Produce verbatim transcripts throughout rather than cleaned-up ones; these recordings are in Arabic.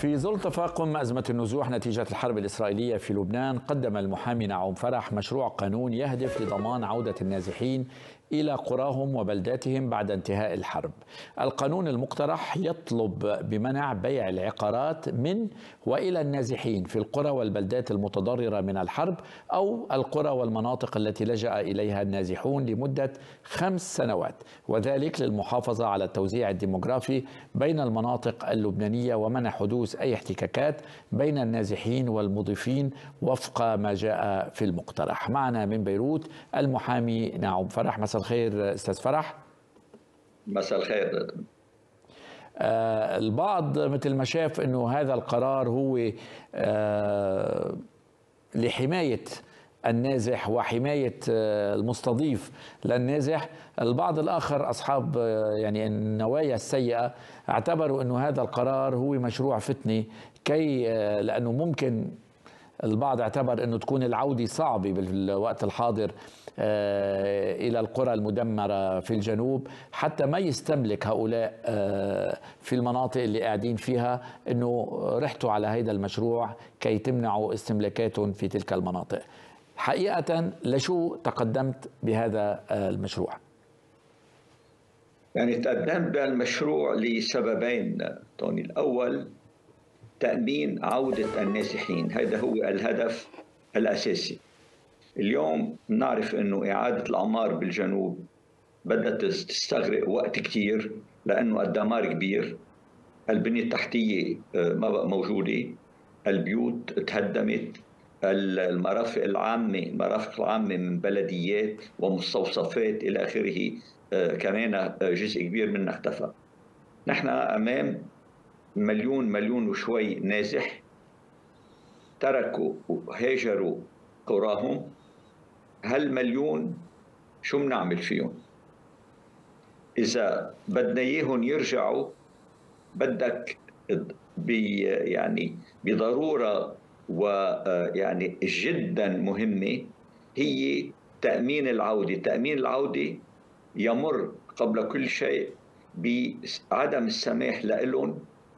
في ظل تفاقم أزمة النزوح نتيجة الحرب الإسرائيلية في لبنان، قدم المحامي نعوم فرح مشروع قانون يهدف لضمان عودة النازحين إلى قراهم وبلداتهم بعد انتهاء الحرب. القانون المقترح يطلب بمنع بيع العقارات من وإلى النازحين في القرى والبلدات المتضررة من الحرب أو القرى والمناطق التي لجأ إليها النازحون لمدة خمس سنوات، وذلك للمحافظة على التوزيع الديموغرافي بين المناطق اللبنانية ومنع حدوث أي احتكاكات بين النازحين والمضيفين وفق ما جاء في المقترح. معنا من بيروت المحامي نعوم فرح. مساء الخير استاذ فرح. مساء الخير. آه البعض مثل ما شاف انه هذا القرار هو آه لحماية النازح وحماية آه المستضيف للنازح. البعض الآخر أصحاب آه يعني النوايا السيئة اعتبروا أنه هذا القرار هو مشروع فتنة، كي آه لأنه ممكن البعض اعتبر أنه تكون العودة صعبة بالوقت الحاضر إلى القرى المدمرة في الجنوب، حتى ما يستملك هؤلاء في المناطق اللي قاعدين فيها أنه رحتوا على هذا المشروع كي تمنعوا استملاكاتهم في تلك المناطق. حقيقة لشو تقدمت بهذا المشروع؟ يعني تقدمت بالمشروع لسببين توني. الأول تأمين عودة النازحين، هذا هو الهدف الأساسي. اليوم نعرف أنه إعادة الأعمار بالجنوب بدأت تستغرق وقت كتير لأنه الدمار كبير، البنية التحتية ما بقى موجودة، البيوت تهدمت، المرافق العامة المرافق العامة من بلديات ومستوصفات إلى آخره كمان جزء كبير منها اختفى. نحن أمام مليون مليون وشوي نازح تركوا وهاجروا قراهم. هالمليون شو بنعمل فيهم؟ إذا بدنا إياهم يرجعوا بدك بي يعني بضرورة ويعني جدا مهمة هي تأمين العودة. تأمين العودة يمر قبل كل شيء بعدم السماح لهم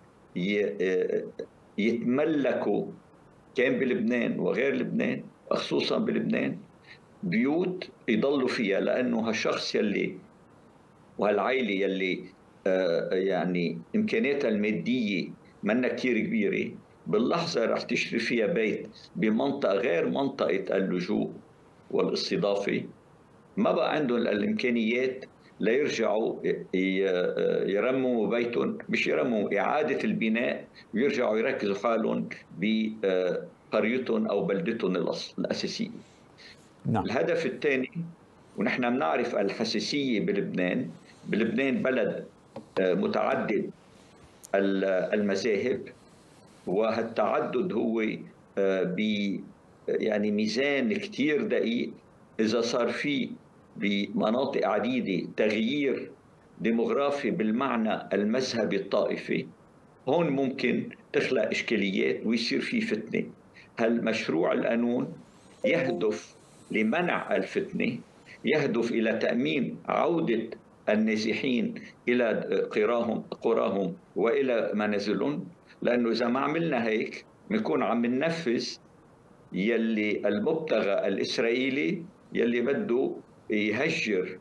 يتملكوا كان بلبنان وغير لبنان، خصوصا بلبنان، بيوت يضلوا فيها، لأنه هالشخص يلي وهالعائلة يلي آه يعني إمكانياتها المادية منا كتير كبيرة، باللحظة رح تشتري فيها بيت بمنطقة غير منطقة اللجوء والاستضافة، ما بقى عندهم الإمكانيات ليرجعوا يرمموا بيتهم، مش يرمموا، إعادة البناء، ويرجعوا يركزوا حالهم بقريتهم أو بلدتهم الأساسية. نعم. الهدف الثاني، ونحن بنعرف الحساسية بلبنان، بلبنان بلد متعدد المذاهب، وهالتعدد هو ب يعني ميزان كتير دقيق. إذا صار في بمناطق عديدة تغيير ديموغرافي بالمعنى المذهبي الطائفي، هون ممكن تخلق إشكاليات ويصير في فتنة. هالمشروع القانون يهدف لمنع الفتنة، يهدف إلى تأمين عودة النازحين إلى قراهم قراهم وإلى منازلهم، لأنه إذا ما عملنا هيك بنكون عم ننفذ يلي المبتغى الإسرائيلي يلي بده يهجر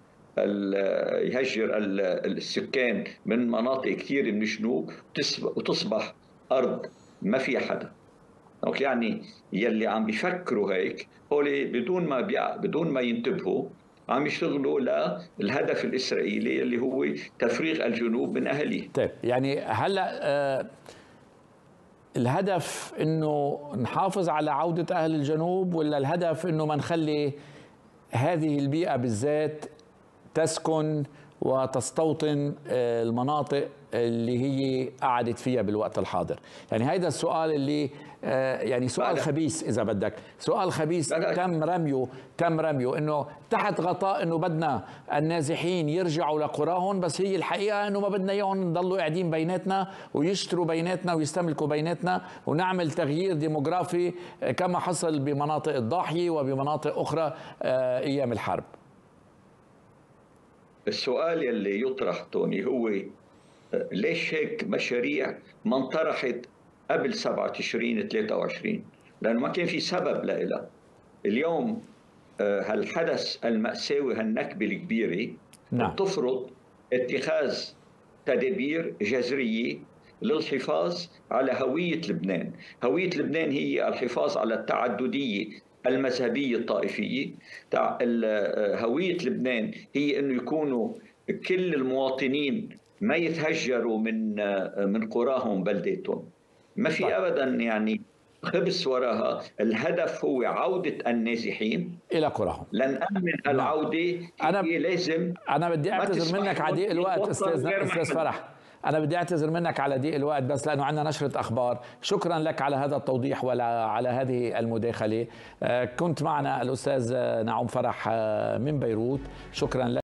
يهجر السكان من مناطق كثير من الجنوب وتصبح أرض ما في حدا. يعني يلي عم بيفكروا هيك هولي بدون ما بيع بدون ما ينتبهوا عم يشتغلوا للهدف الإسرائيلي اللي هو تفريغ الجنوب من أهله. طيب يعني هلا آه الهدف انه نحافظ على عودة اهل الجنوب، ولا الهدف انه ما نخلي هذه البيئة بالذات تسكن وتستوطن المناطق اللي هي قعدت فيها بالوقت الحاضر؟ يعني هيدا السؤال اللي يعني سؤال خبيث اذا بدك، سؤال خبيث تم رميه تم رميه انه تحت غطاء انه بدنا النازحين يرجعوا لقراهم، بس هي الحقيقه انه ما بدنا اياهم نضلوا قاعدين بيناتنا ويشتروا بيناتنا ويستملكوا بيناتنا ونعمل تغيير ديموغرافي كما حصل بمناطق الضاحيه وبمناطق اخرى ايام الحرب. السؤال يلي يطرح توني هو ليش هيك مشاريع ما انطرحت قبل سبعة تشرين ثلاثة وعشرين، لأنه ما كان في سبب لها. اليوم هالحدث المأساوي، هالنكبة الكبيرة، نعم. بتفرض اتخاذ تدابير جذرية للحفاظ على هوية لبنان. هوية لبنان هي الحفاظ على التعددية المذهبية الطائفية. هوية لبنان هي أنه يكونوا كل المواطنين ما يتهجروا من من قراهم بلداتهم. ما في أبدا يعني خبز وراها. الهدف هو عودة النازحين إلى قراهم. لنأمن العودة. أنا لازم أنا بدي أعتذر منك على ضيق الوقت أستاذ أستاذ فرح. أنا بدي أعتذر منك على ضيق الوقت، بس لأنه عندنا نشرة أخبار. شكرا لك على هذا التوضيح وعلى هذه المداخلة. كنت معنا الأستاذ نعوم فرح من بيروت. شكرا لك.